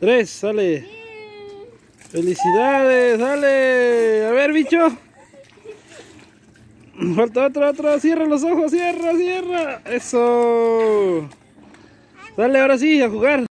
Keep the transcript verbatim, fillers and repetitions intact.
Tres, sale. Felicidades, sale. A ver, bicho. Falta otro, otro. Cierra los ojos, cierra, cierra. Eso. Dale, ahora sí, a jugar.